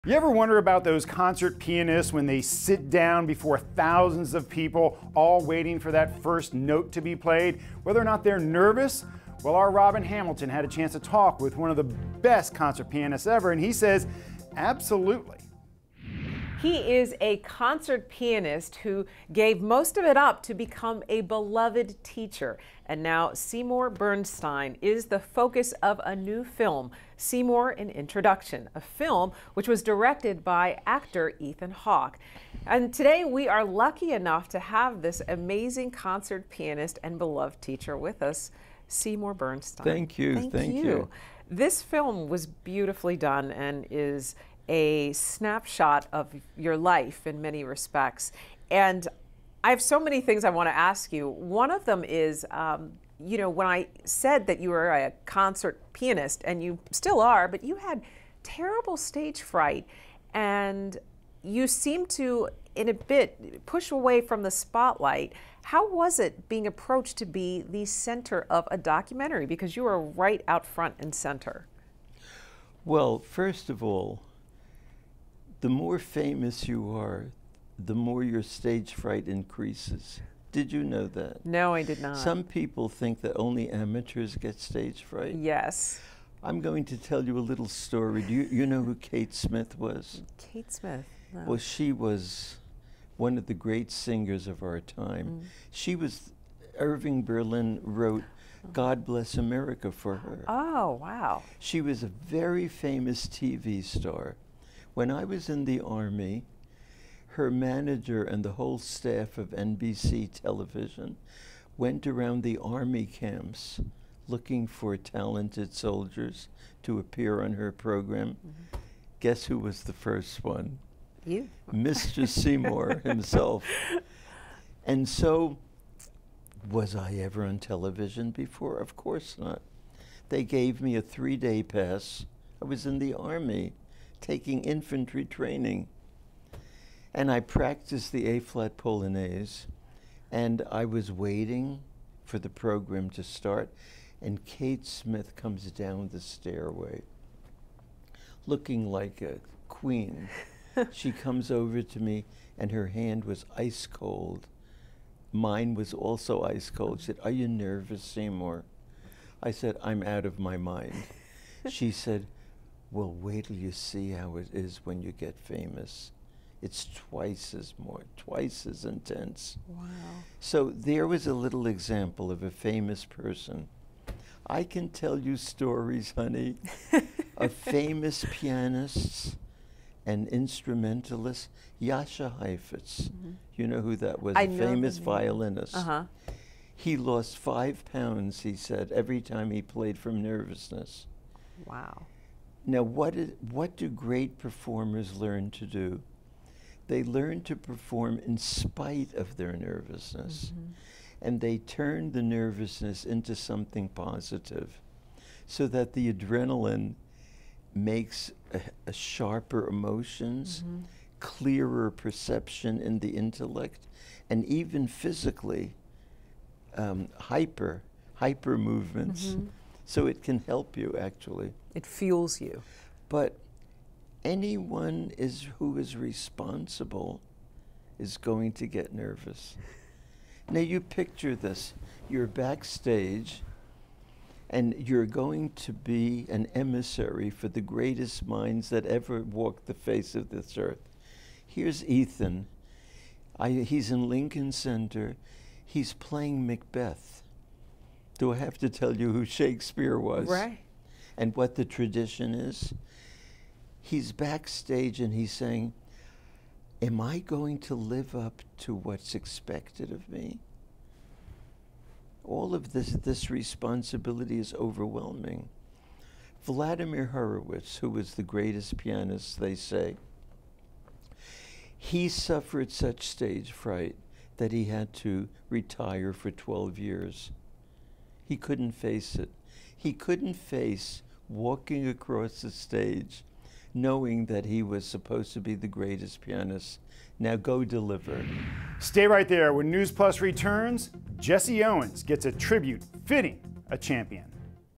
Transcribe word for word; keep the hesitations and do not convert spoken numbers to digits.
You ever wonder about those concert pianists when they sit down before thousands of people, all waiting for that first note to be played, whether or not they're nervous? Well, our Robin Hamilton had a chance to talk with one of the best concert pianists ever, and he says, absolutely. He is a concert pianist who gave most of it up to become a beloved teacher. And now Seymour Bernstein is the focus of a new film, Seymour: An Introduction, a film which was directed by actor Ethan Hawke. And today we are lucky enough to have this amazing concert pianist and beloved teacher with us, Seymour Bernstein. Thank you. Thank, Thank you. you. This film was beautifully done and is a snapshot of your life in many respects. And I have so many things I want to ask you. One of them is, um, you know, when I said that you were a concert pianist, and you still are, but you had terrible stage fright, and you seem to, in a bit, push away from the spotlight. How was it being approached to be the center of a documentary? Because you were right out front and center. Well, first of all, the more famous you are, the more your stage fright increases. Did you know that? No, I did not. Some people think that only amateurs get stage fright. Yes. I'm going to tell you a little story. Do you, you know who Kate Smith was? Kate Smith? No. Well, she was one of the great singers of our time. Mm. She was, Irving Berlin wrote God Bless America for her. Oh, wow. She was a very famous T V star. When I was in the Army, her manager and the whole staff of N B C television went around the Army camps looking for talented soldiers to appear on her program. Mm-hmm. Guess who was the first one? You. Mister Seymour himself. And so, was I ever on television before? Of course not. They gave me a three-day pass. I was in the Army, taking infantry training. And I practiced the A-flat Polonaise, and I was waiting for the program to start, and Kate Smith comes down the stairway, looking like a queen. She comes over to me, and her hand was ice cold. Mine was also ice cold. She said, "Are you nervous, Seymour?" I said, "I'm out of my mind." She said, "Well, wait till you see how it is when you get famous. It's twice as more, twice as intense." Wow. So there was a little example of a famous person. I can tell you stories, honey, of famous pianists and instrumentalists. Jascha Heifetz, mm-hmm. You know who that was, I a know famous violinist. Uh-huh. He lost five pounds, he said, every time he played from nervousness. Wow. Now, what, is, what do great performers learn to do? They learn to perform in spite of their nervousness. Mm-hmm. And they turn the nervousness into something positive so that the adrenaline makes a, a sharper emotions, mm-hmm. clearer perception in the intellect, and even physically um, hyper, hyper movements. Mm-hmm. So it can help you, actually. It fuels you. But anyone is who is responsible is going to get nervous. Now you picture this. You're backstage, and you're going to be an emissary for the greatest minds that ever walked the face of this earth. Here's Ethan. I, he's in Lincoln Center. He's playing Macbeth. Do I have to tell you who Shakespeare was? Right. And what the tradition is? He's backstage and he's saying, "Am I going to live up to what's expected of me?" All of this, this responsibility is overwhelming. Vladimir Horowitz, who was the greatest pianist, they say, he suffered such stage fright that he had to retire for twelve years. He couldn't face it. He couldn't face walking across the stage knowing that he was supposed to be the greatest pianist. Now go deliver. Stay right there. When News Plus returns, Jesse Owens gets a tribute fitting a champion.